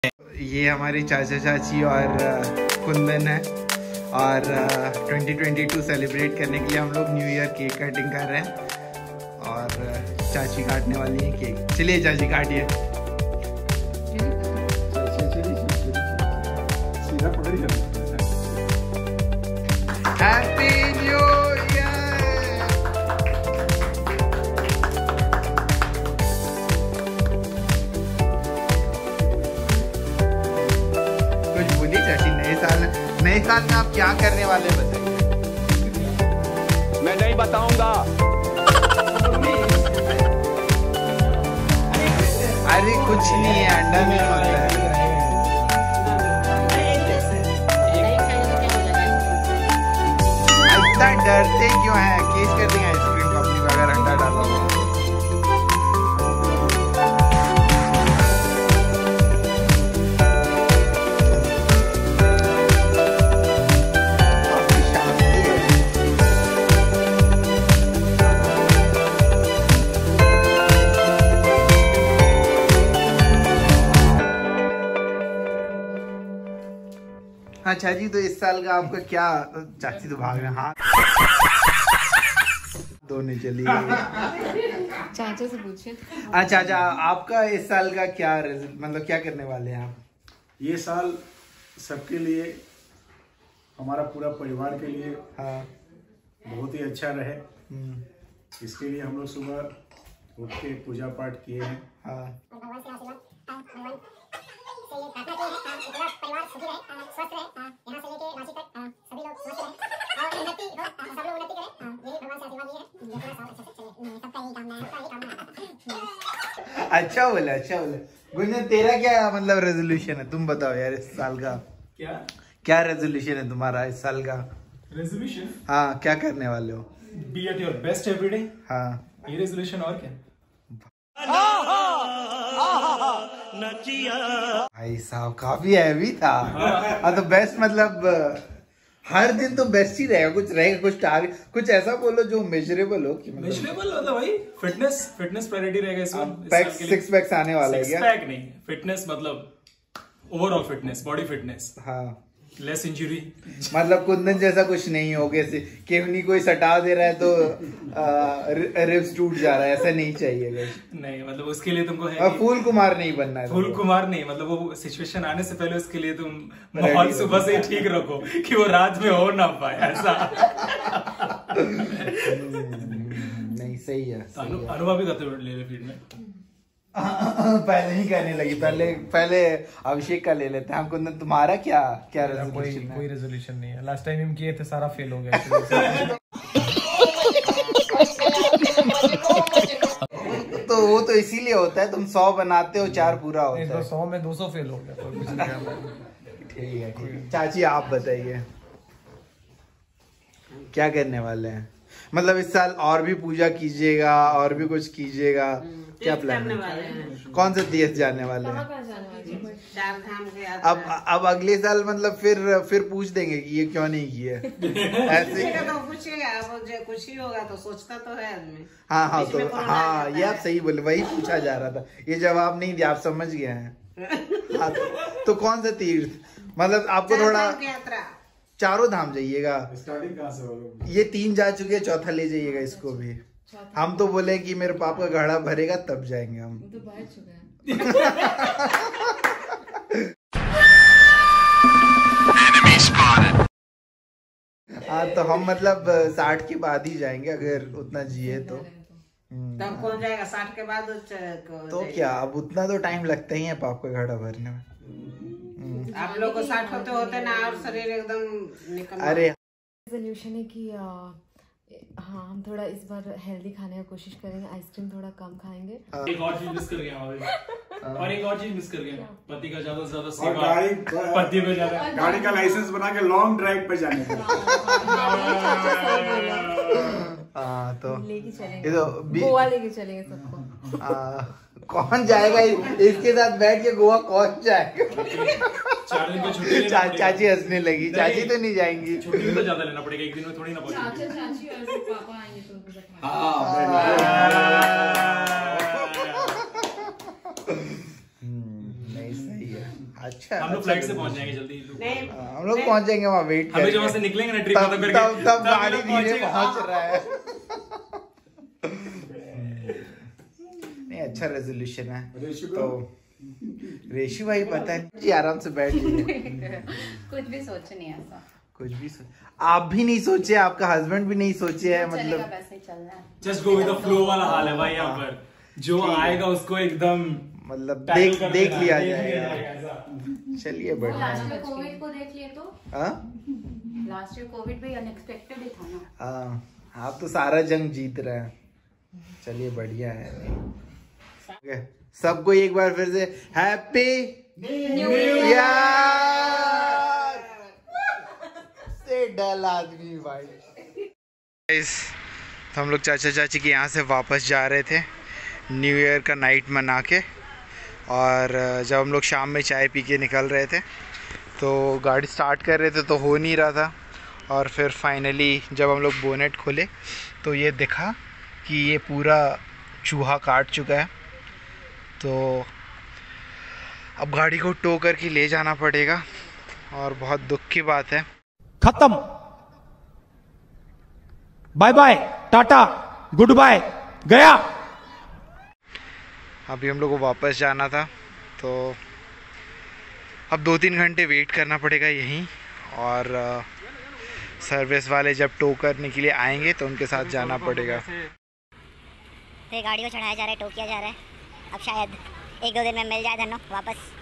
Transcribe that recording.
ये हमारी चाचा चाची और कुंदन है और 2022 सेलिब्रेट करने के लिए हम लोग न्यू ईयर केक कटिंग कर रहे हैं और चाची काटने वाली है केक। चलिए चाची काटिए। Happy new year. कुछ बोलिए चाची, नए साल में आप क्या करने वाले बताइए। मैं नहीं बताऊंगा। अरे कुछ नहीं है, अंडा नहीं होता है। इतना डरते क्यों है? केस कर देंगे आइसक्रीम कंपनी में अगर अंडा डाला हो। हाँ चाची, तो इस साल का आपका क्या? चाची तो भाग रहे हैं। हाँ दोनों चलिए। चाचा से पूछिए। हाँ चाचा, आपका इस साल का क्या मतलब क्या करने वाले हैं आप? ये साल सबके लिए, हमारा पूरा परिवार के लिए हाँ बहुत ही अच्छा रहे। इसके लिए हम लोग सुबह उठ के पूजा पाठ किए हैं। हाँ अच्छा बोला, अच्छा बोला। गुंजन, तेरा क्या मतलब रेजोल्यूशन है? तुम बताओ यार इस साल का क्या रेजोल्यूशन है तुम्हारा इस साल का? रेजोल्यूशन? हाँ, क्या करने वाले हो? Be at your best everyday. हाँ, ये रेजोल्यूशन। और क्या? भाई साहब काफी हैवी था। हाँ तो बेस्ट मतलब हर दिन तो बेस्ट ही रहेगा, कुछ टारगेट, कुछ ऐसा बोलो जो मेजरेबल हो कि मेजरेबल मतलब भाई फिटनेस प्रायोरिटी रहेगा इस बार। पैक्स, सिक्स पैक्स आने वाला है क्या? सिक्स पैक नहीं, फिटनेस मतलब ओवरऑल फिटनेस, बॉडी फिटनेस। हाँ, लेस इंजरी। मतलब कुंदन जैसा कुछ नहीं हो गया, केवनी कोई सटा दे रहा है तो रिब्स टूट जा रहा है, ऐसा नहीं चाहिए। नहीं मतलब उसके लिए तुमको है फूल कुमार नहीं बनना है। फूल कुमार नहीं, मतलब वो सिचुएशन आने से पहले उसके लिए तुम माहौल सुबह से ठीक रखो कि वो रात में हो ना पाए ऐसा। नहीं सही है। अनुभव भी करते ले रहे फील्ड में। पहले ही कहने लगी, पहले अभिषेक का ले लेते हैं। कुंदन, तुम्हारा क्या रेजोल्यूशन है? कोई रेजोल्यूशन नहीं है। लास्ट टाइम हम किए थे, सारा फेल हो गया। तो वो तो इसीलिए होता है, तुम 100 बनाते हो 4 पूरा होता है। 100 में 200 फेल हो गया। ठीक है। चाची आप बताइए क्या करने वाले हैं? मतलब इस साल और भी पूजा कीजिएगा और भी कुछ कीजिएगा, क्या प्लान है? कौन सा तीर्थ जाने वाले हैं? अब अगले साल मतलब फिर पूछ देंगे कि ये क्यों नहीं किए ऐसे। तो पूछेगा, कुछ ही होगा तो सोचता तो है आदमी। हाँ तो हाँ, ये आप सही बोले, वही पूछा जा रहा था, ये जवाब नहीं दिया, आप समझ गए हैं। हाँ तो कौन सा तीर्थ? मतलब आपको थोड़ा चारों धाम जाइएगा। स्टार्टिंग कहाँ से होगा? ये 3 जा चुके, चौथा ले जाइएगा इसको भी। हम तो बोले कि मेरे पाप का घड़ा भरेगा तब जाएंगे हम। तो बाहर चुका है। हाँ तो हम मतलब 60 के बाद ही जाएंगे अगर उतना जिए तो। तब कौन जाएगा 60 के बाद? तो क्या, अब उतना तो टाइम लगता ही है पाप का घड़ा भरने में। आप लोग को 60 होते ना और शरीर एकदम निकल। अरे रेजोल्यूशन है कि हाँ हम थोड़ा इस बार हेल्दी खाने की कोशिश करेंगे, आइसक्रीम थोड़ा कम खाएंगे। एक और चीज मिस कर गया और एक और चीज मिस कर गया, पति का ज्यादा से ज्यादा सेवा, पति पे ज्यादा गाड़ी का लाइसेंस बना के लॉन्ग ड्राइव पे जाने का। हाँ तो लेके चलेंगे, ये तो गोवा लेके चलेंगे सबको। कौन जाएगा इसके साथ बैठ के गोवा? कौन जाएगा? 4 दिन की छुट्टी चाची हंसने लगी। चाची तो नहीं जाएंगी, छुट्टी तो ज्यादा लेना पड़ेगा, एक दिन में थोड़ी ना पड़ेगी। चाची और पापा आएंगे तो नहीं सही है। अच्छा, हम लोग फ्लाइट से पहुंच जाएंगे जल्दी। नहीं हम लोग पहुंच जाएंगे वहाँ, वेट हमें जब वहाँ से निकलेंगे ना ट्रिप खत्म करके, तब गाड़ी धीरे पहुंच रहा है। नहीं, अच्छा रेजोल्यूशन है। तो रेशु भाई पता है जी, आराम से बैठ जाइए। कुछ भी सोचे नहीं ऐसा, कुछ भी आप भी नहीं सोचे, आपका हस्बैंड भी नहीं सोचे है, मतलब वैसे ही चलना है। Just go with the flow वाला हाल है भाई यहाँ पर, जो आएगा उसको एकदम मतलब देख लिया जाएगा। चलिए बढ़िया। लास्ट ईयर कोविड को देख लिए तो, लास्ट ईयर कोविड भी अनएक्सपेक्टेड ही था ना। हाँ, आप तो सारा जंग जीत रहे हैं। चलिए बढ़िया है। सबको एक बार फिर से हैप्पी न्यू ईयर से डल आदमी भाई। तो हम लोग चाचा चाची के यहाँ से वापस जा रहे थे न्यू ईयर का नाइट मना के, और जब हम लोग शाम में चाय पी के निकल रहे थे तो गाड़ी स्टार्ट कर रहे थे तो हो नहीं रहा था, और फिर फाइनली जब हम लोग बोनेट खोले तो ये दिखा कि ये पूरा चूहा काट चुका है। तो अब गाड़ी को टो करके ले जाना पड़ेगा, और बहुत दुख की बात है। खत्म, bye bye, tata, goodbye, गया। अभी हम लोग को वापस जाना था, तो अब 2-3 घंटे वेट करना पड़ेगा यहीं, और सर्विस वाले जब टो करने के लिए आएंगे तो उनके साथ जाना पड़ेगा। तो गाड़ी को चढ़ाया जा रहा है, टो किया जा रहा है। अब शायद 1-2 दिन में मिल जाए धन्नो वापस।